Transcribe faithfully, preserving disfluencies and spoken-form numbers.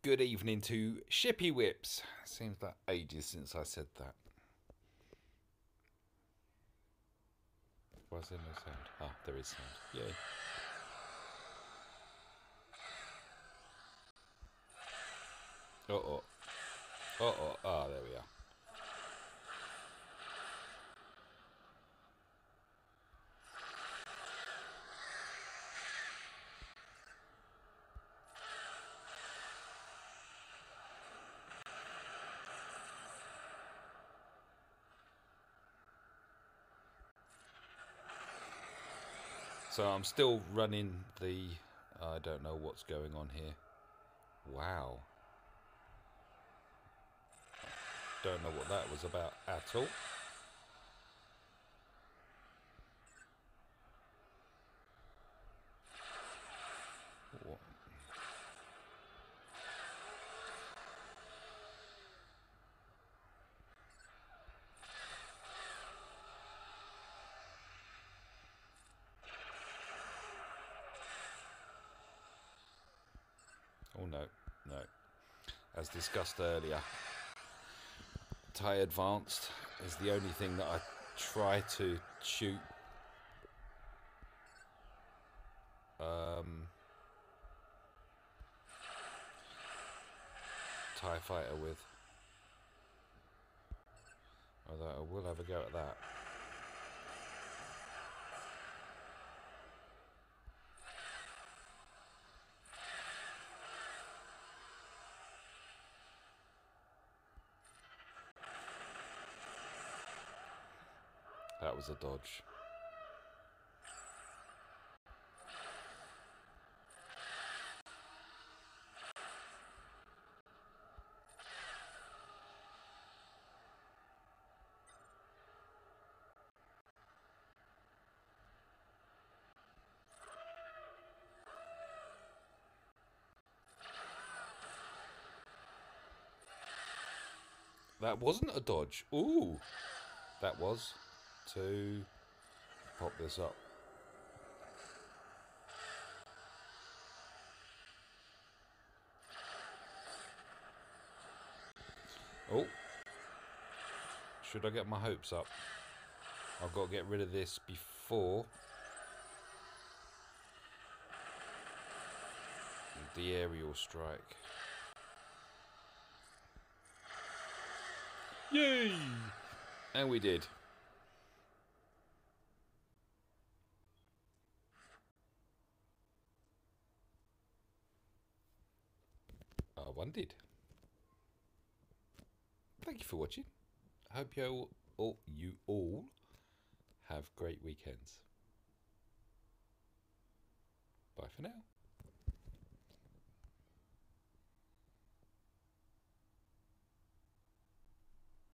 good evening to Shippy Whips. Seems like ages since I said that. Why is there no sound? Ah, there is sound. Yay. Uh oh. Uh oh. Ah, there we are. So I'm still running the... I don't know what's going on here. Wow. Don't know what that was about at all. What? Oh no, no. As discussed earlier, Thai Advanced is the only thing that I try to shoot um, TIE Fighter with. Although I will have a go at that. That was a dodge. That wasn't a dodge. Ooh, that was. To pop this up. Oh, should I get my hopes up? I've got to get rid of this before the aerial strike. Yay! And we did. Uh, one did. Thank you for watching. I hope you all, all, you all have great weekends. Bye for now.